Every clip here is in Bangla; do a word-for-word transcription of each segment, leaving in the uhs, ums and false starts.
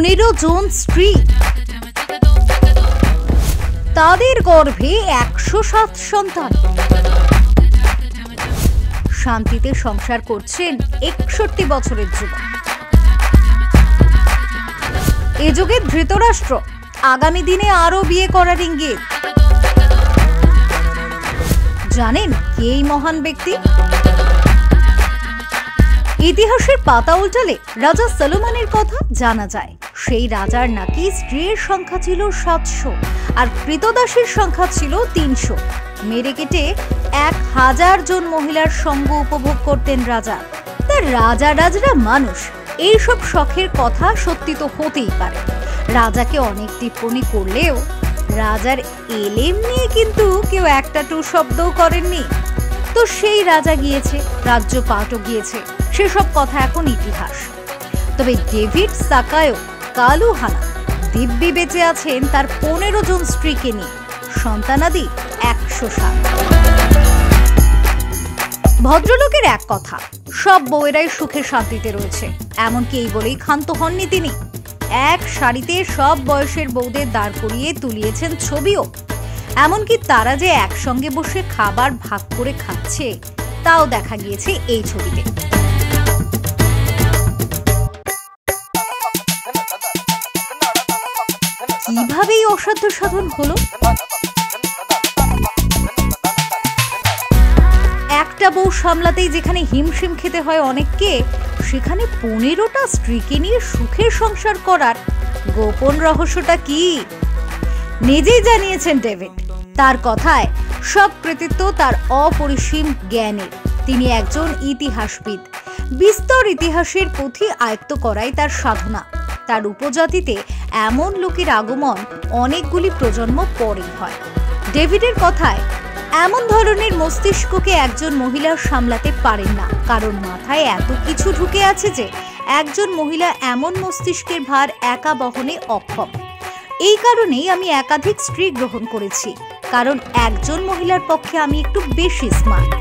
পনেরো জন স্ত্রী, তাদের গর্ভে একশো সাত সন্তান। শান্তিতে সংসার করছেন একষট্টি বছরের যুবক। এ যুগে ধৃতরাষ্ট্র, আগামী দিনে আরো বিয়ে করার ইঙ্গিত। জানেন কে এই মহান ব্যক্তি? ইতিহাসের পাতা উল্টালে রাজা সলোমনের কথা জানা যায়। সেই রাজার নাকি স্ত্রীর সংখ্যা ছিল সাতশো আর কৃতদাসীর সংখ্যা ছিল তিনশো। মেরে কেটে এক হাজার জন মহিলার সঙ্গ উপভোগ করতেন রাজা। তার রাজা রাজরা মানুষ, এইসব শখের কথা সত্যি তো হতেই পারে। রাজাকে অনেক টিপ্পণী করলেও রাজার এলেম নিয়ে কিন্তু কেউ একটা টু শব্দও করেননি। তো সেই রাজা গিয়েছে, রাজ্যপাটও গিয়েছে, সেসব কথা এখন ইতিহাস। তবে ডেভিড সাকায়ো কালুহানা দিব্যি বেঁচে আছেন তার পনেরো জন স্ত্রীকে নিয়ে, সন্তানাদি একশো সাত। ভদ্রলোকের এক কথা, সব বউয়েরাই সুখে শান্তিতে রয়েছে, এমনকি এই বলেই ক্ষান্ত হননি তিনি। এক সারিতে সব বয়সের বউদের দাঁড় করিয়ে তুলিয়েছেন ছবিও। এমনকি তারা যে একসঙ্গে বসে খাবার ভাগ করে খাচ্ছে তাও দেখা গিয়েছে এই ছবিতে। কিভাবে এই অসাধ্য সাধন হলো? একটা বউ সামলাতেই যেখানে হিমশিম খেতে হয় অনেককে, সেখানে পনেরোটা স্ত্রীকে নিয়ে সুখের সংসার করার গোপন রহস্যটা কি? নিজেই জানিয়েছেন ডেভিড। তার কথায় সব কৃতিত্ব তার অপরিসীম জ্ঞানের। তিনি একজন ইতিহাসবিদ, বিস্তর ইতিহাসের পুঁথি আয়ত্ত করাই তার সাধনা। তার উপজাতিতে এমন লোকের আগমন অনেকগুলি প্রজন্ম পরেই হয়। ডেভিডের কথায় এমন ধরনের মস্তিষ্ককে একজন মহিলা সামলাতে পারেন না, কারণ মাথায় এত কিছু ঢুকে আছে যে একজন মহিলা এমন মস্তিষ্কের ভার একা বহনে অক্ষম। এই কারণেই আমি একাধিক স্ত্রী গ্রহণ করেছি, কারণ একজন মহিলার পক্ষে আমি একটু বেশি স্মার্ট।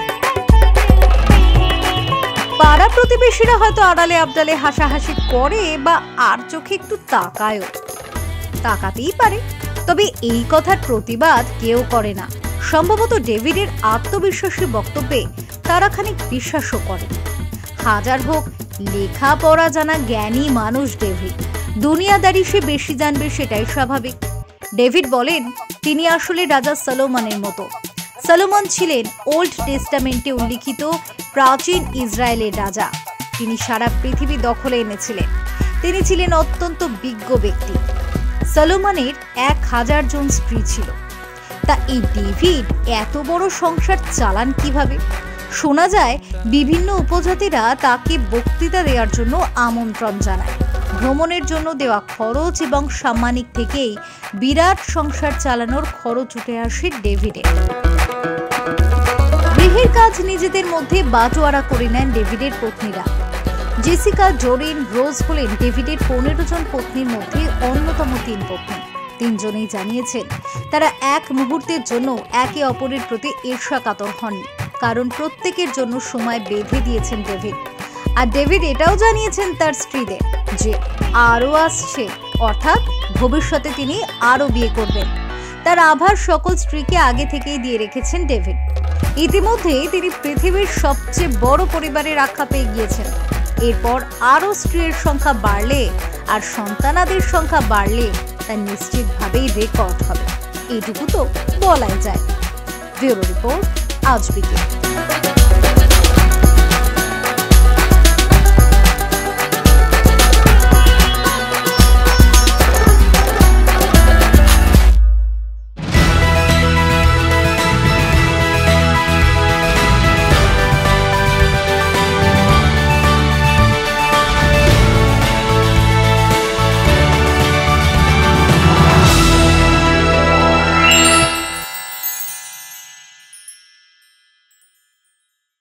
পাড়া প্রতিবেশীরা হয়তো আড়ালে আবডালে হাসাহাসি করে বা আর চোখে একটু তাকায়ও, তাকাতেই পারে, তবে এই কথার প্রতিবাদ কেউ করে না। সম্ভবত ডেভিডের আত্মবিশ্বাসী বক্তব্যে তারা খানিক বিশ্বাসও করে। হাজার হোক লেখাপড়া জানা জ্ঞানী মানুষ ডেভিড, দুনিয়াদারি সে বেশি জানবে সেটাই স্বাভাবিক। ডেভিড বলেন তিনি আসলে রাজা সলোমনের মতো। সলোমন ছিলেন ওল্ড টেস্টামেন্টে উল্লিখিত প্রাচীন ইসরায়েলের রাজা। তিনি সারা পৃথিবী দখলে এনেছিলেন। তিনি ছিলেন অত্যন্ত বিজ্ঞ ব্যক্তি। সলোমনের এক হাজার জন স্ত্রী ছিল। তা এই ডেভিড এত বড় সংসার চালান কিভাবে? শোনা যায় বিভিন্ন উপজাতিরা তাকে বক্তৃতা দেওয়ার জন্য আমন্ত্রণ জানায়। ভ্রমণের জন্য দেওয়া খরচ এবং সাম্মানিক থেকেই বিরাট সংসার চালানোর খরচ উঠে আসে ডেভিডের। গৃহের কাজ নিজেদের মধ্যে বাটোয়ারা করে নেন ডেভিডের পত্নীরা। জেসিকা, জোরিন, রোজ হলেন ডেভিডের পনেরো জন পত্নীর মধ্যে অন্যতম তিন পত্নী। তিনজনেই জানিয়েছেন তারা এক মুহূর্তের জন্য একে অপরের প্রতি ঈর্ষাকাতর হননি, কারণ প্রত্যেকের জন্য সময় বেঁধে দিয়েছেন ডেভিড। আর ডেভিড এটাও জানিয়েছেন তার স্ত্রীদের যে আরও আসছে, অর্থাৎ ভবিষ্যতে তিনি আরও বিয়ে করবেন। তার আভার সকল স্ত্রীকে আগে থেকেই দিয়ে রেখেছেন ডেভিড। ইতিমধ্যে তিনি পৃথিবীর সবচেয়ে বড় পরিবারের আখ্যা পেয়ে গিয়েছেন। এরপর আরও স্ত্রীর সংখ্যা বাড়লে আর সন্তানাদের সংখ্যা বাড়লে তা নিশ্চিতভাবেই রেকর্ড হবে, এইটুকু তো বলাই যায়। ব্যুরো রিপোর্ট, আজ বিকেল।